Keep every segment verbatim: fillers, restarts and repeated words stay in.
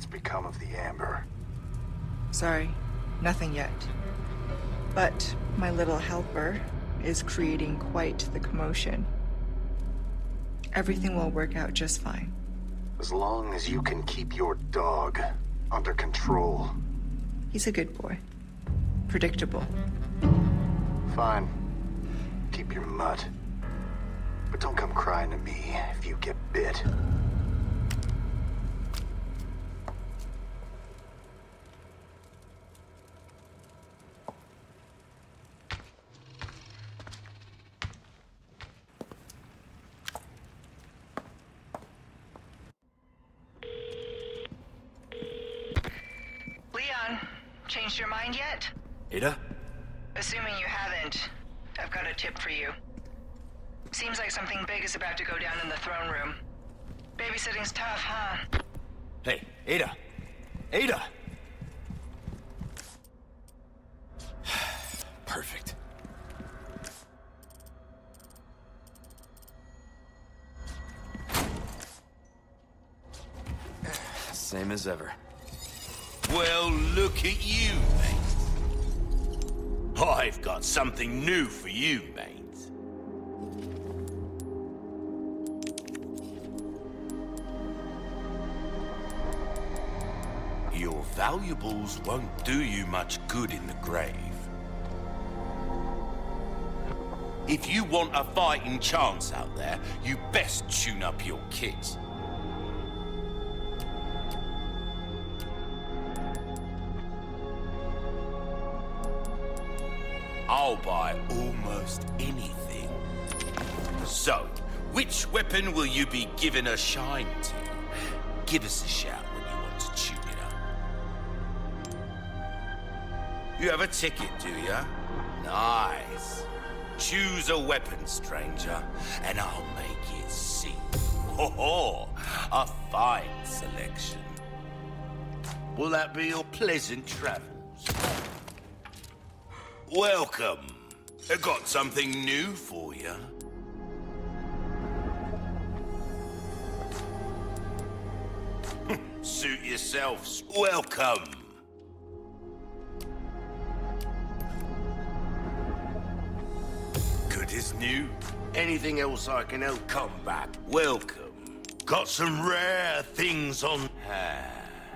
what's become of the Amber? Sorry, nothing yet. But my little helper is creating quite the commotion. Everything will work out just fine. As long as you can keep your dog under control. He's a good boy. Predictable. Fine. Keep your mutt. But don't come crying to me if you get bit. Changed your mind yet? Ada? Assuming you haven't, I've got a tip for you. Seems like something big is about to go down in the throne room. Babysitting's tough, huh? Hey, Ada! Ada! Perfect. Same as ever. Well, look at you, mate. I've got something new for you, mate. Your valuables won't do you much good in the grave. If you want a fighting chance out there, you best tune up your kit. I'll buy almost anything. So, which weapon will you be giving a shine to? Give us a shout when you want to tune it up. You have a ticket, do ya? Nice. Choose a weapon, stranger, and I'll make it sing. Ho ho! A fine selection. Will that be your pleasant travels? Welcome. I got something new for you. Suit yourselves. Welcome. Good as new. Anything else I can help? Come back. Welcome. Got some rare things on hand.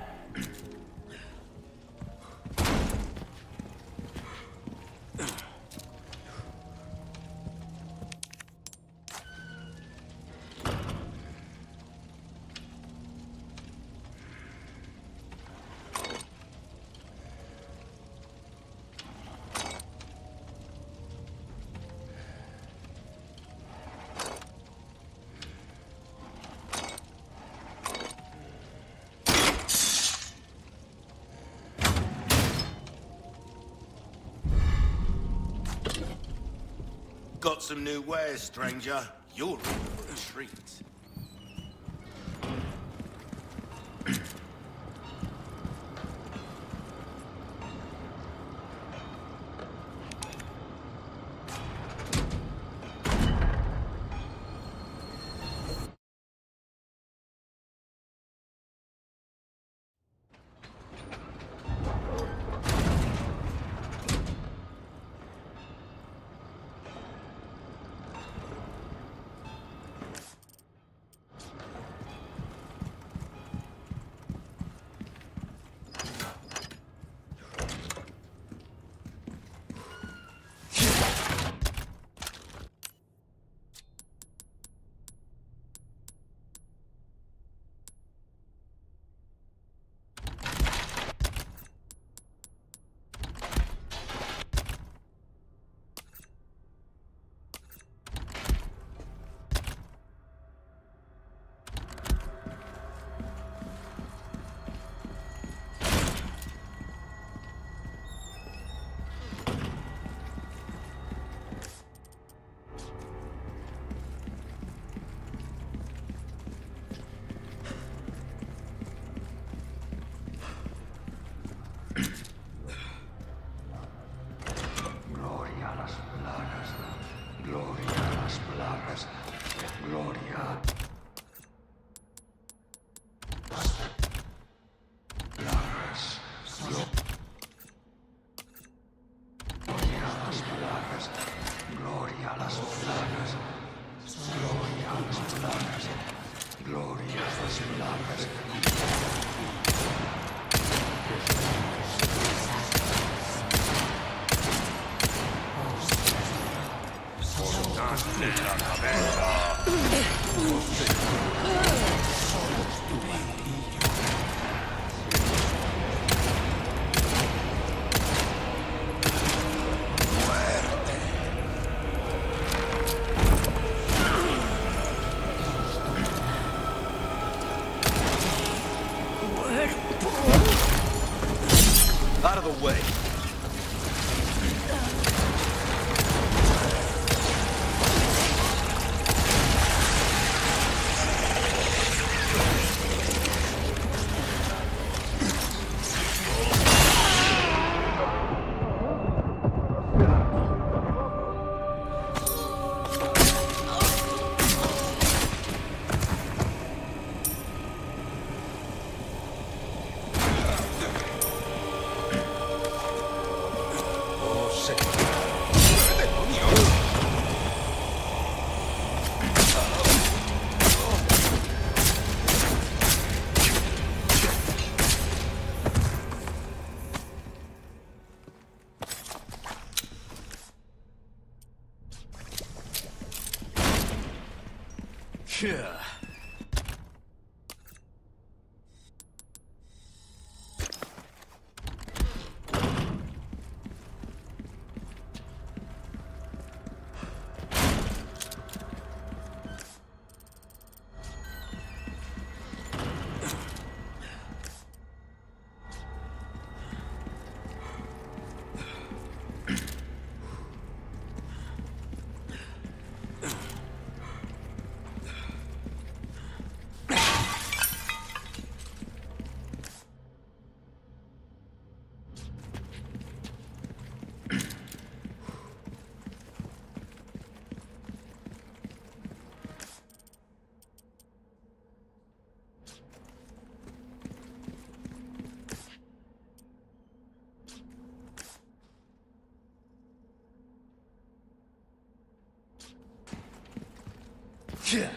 Got some new wares, stranger. You're in for a treat. Out of the way. Yeah. Yeah.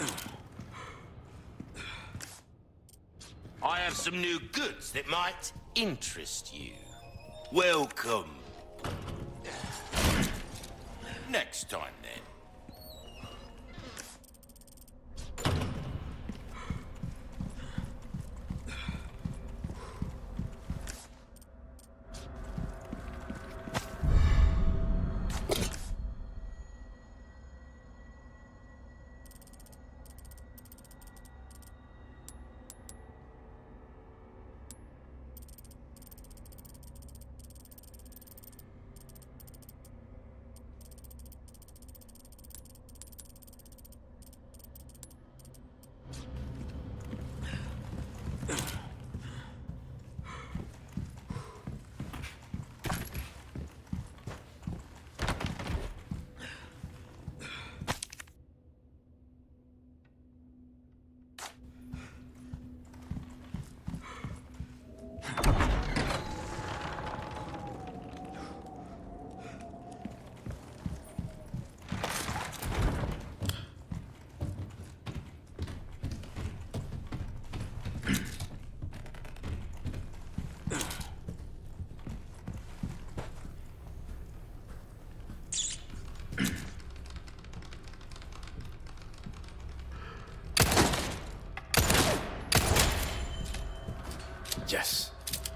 I have some new goods that might interest you. Welcome. Next time, then. Yes.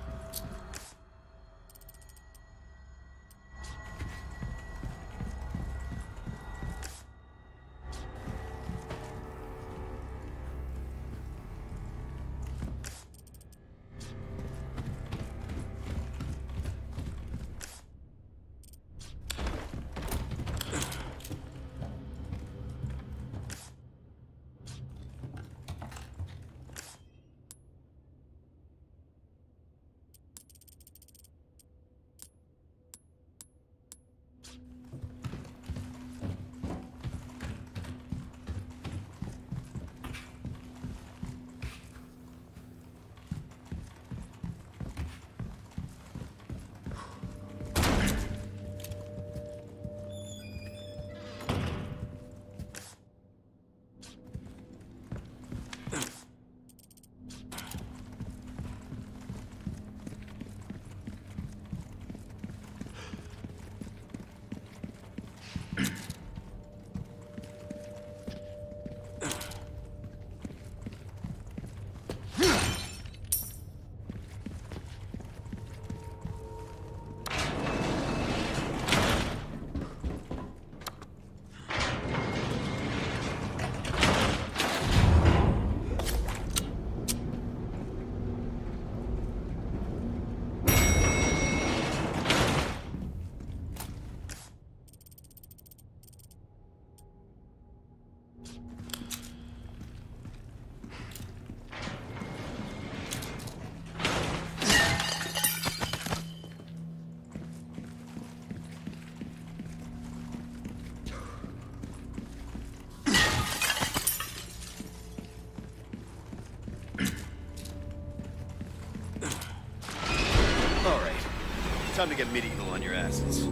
Time to get medieval on your asses.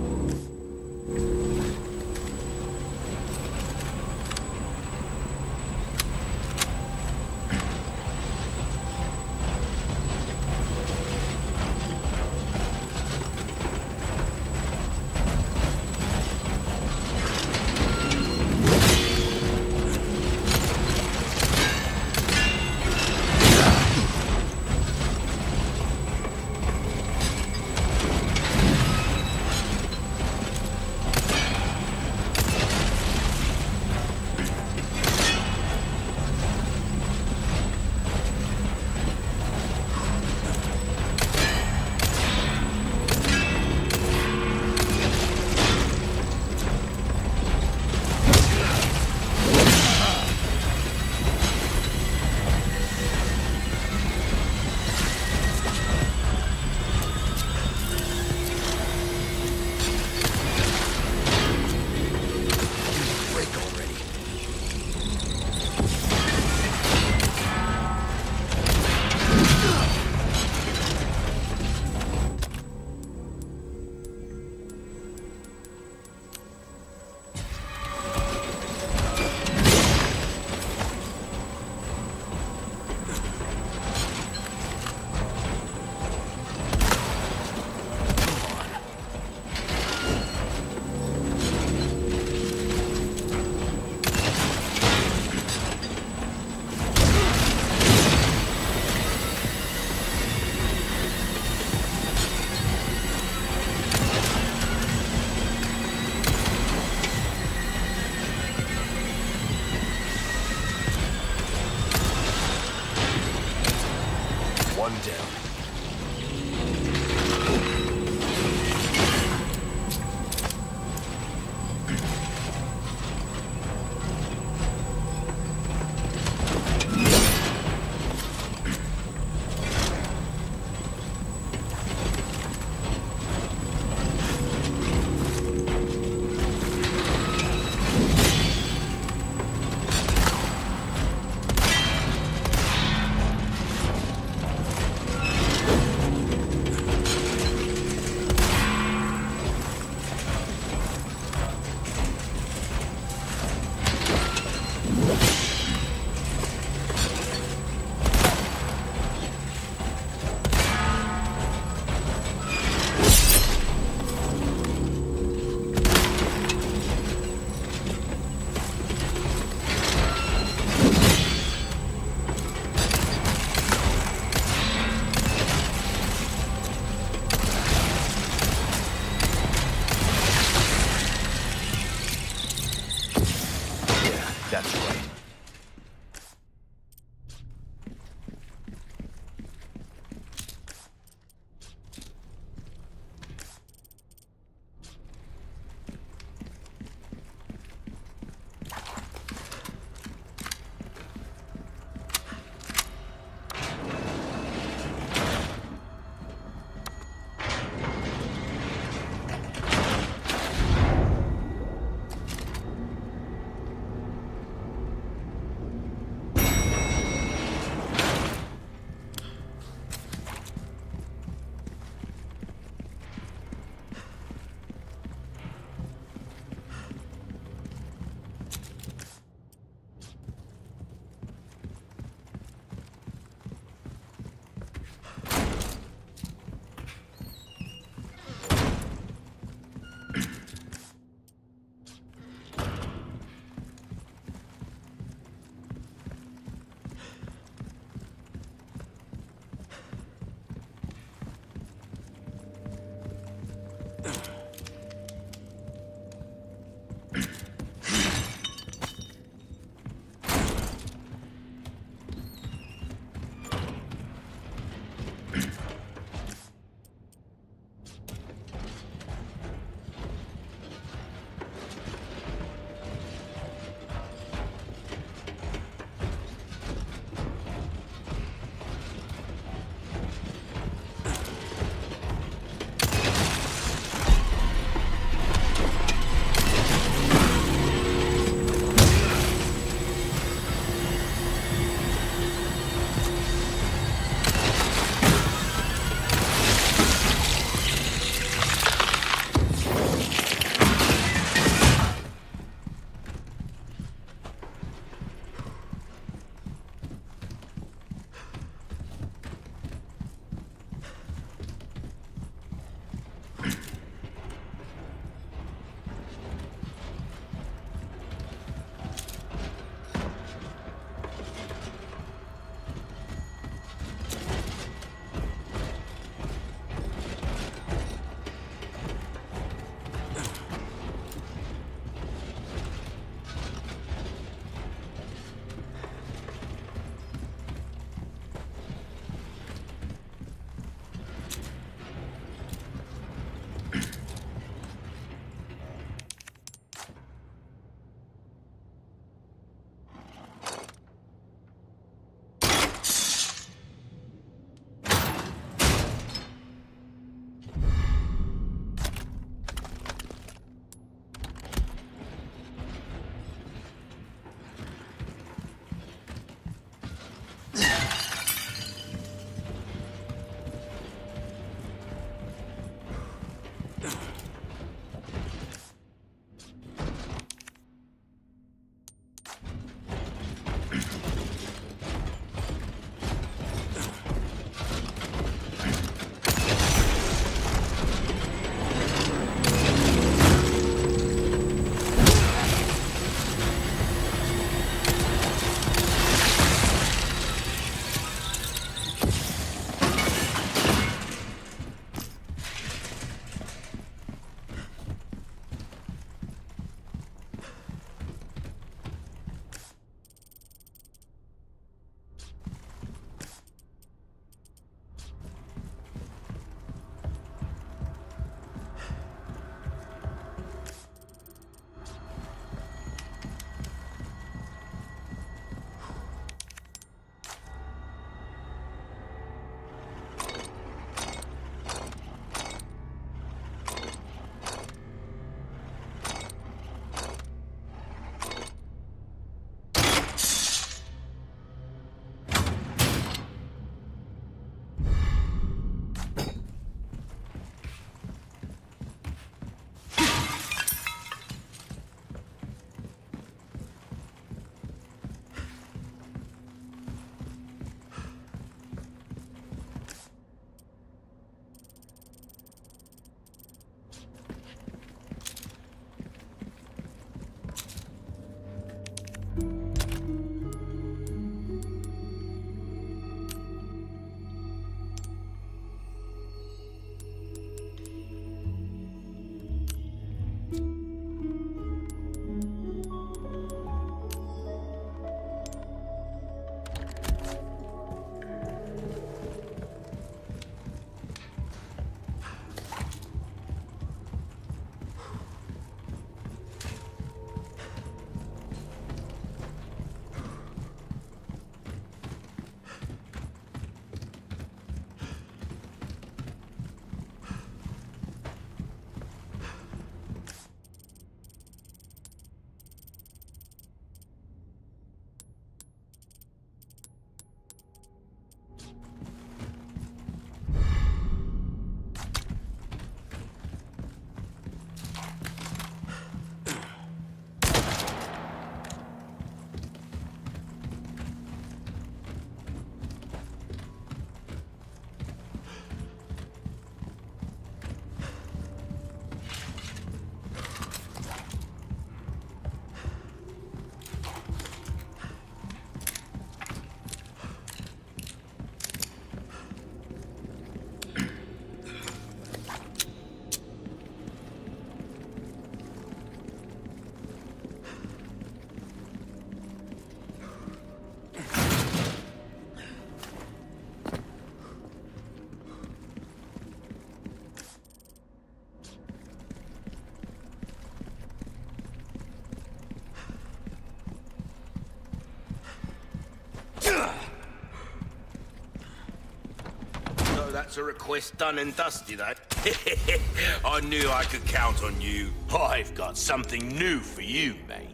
that's a request done and dusted, eh? I knew I could count on you. I've got something new for you, mate.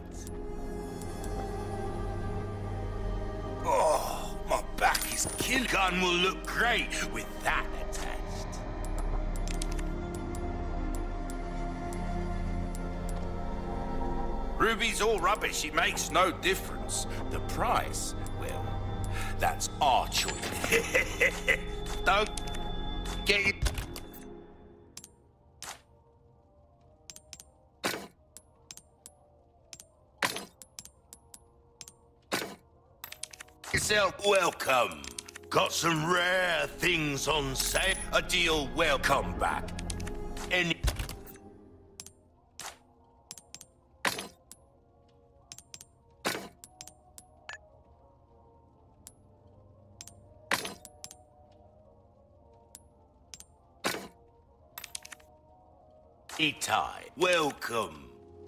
Oh, my back is killing. Gun will look great with that attached. Ruby's all rubbish. It makes no difference. The price, well, that's our choice. Don't get it. Yourself welcome. Got some rare things on sale. A deal welcome back. Any Itai, welcome.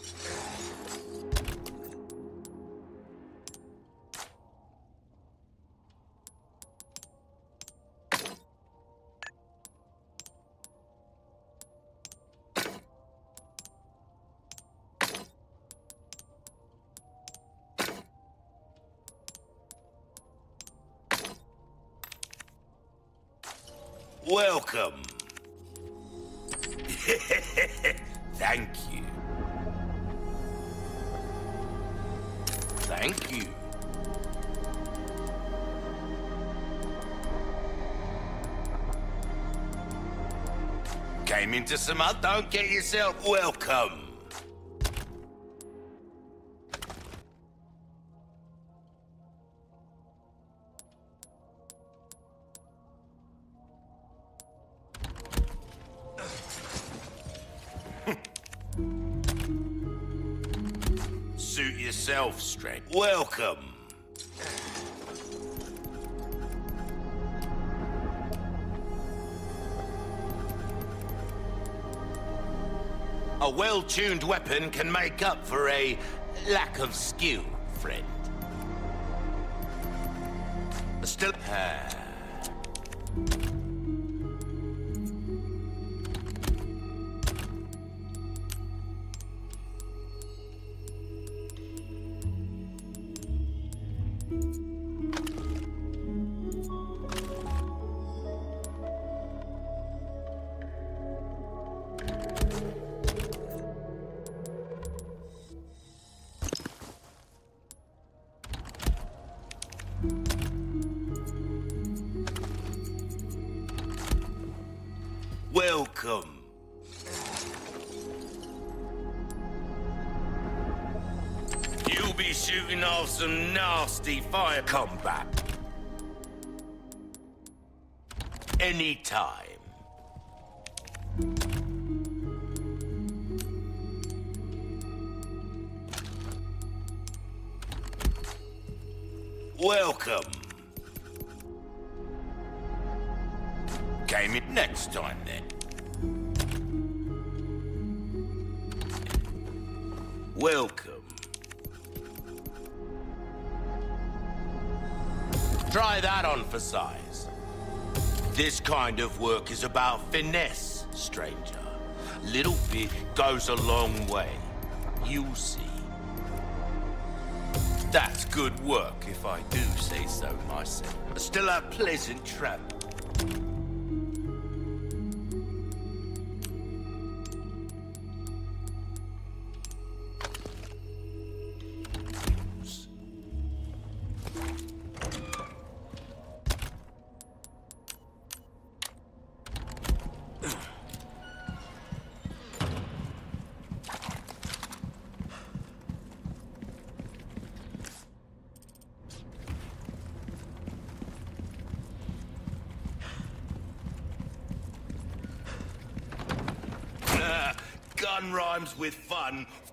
Welcome. Thank you. Thank you. Came into some mud, don't get yourself welcome. Suit yourself, strength. Welcome. A well-tuned weapon can make up for a lack of skill, friend. Still... Ah. Welcome. You'll be shooting off some nasty fire combat. Anytime. Welcome. Came in next time, then. Welcome. Try that on for size. This kind of work is about finesse, stranger. Little bit goes a long way. You'll see. That's good work, if I do say so myself. Still a pleasant travel. Gun rhymes with fun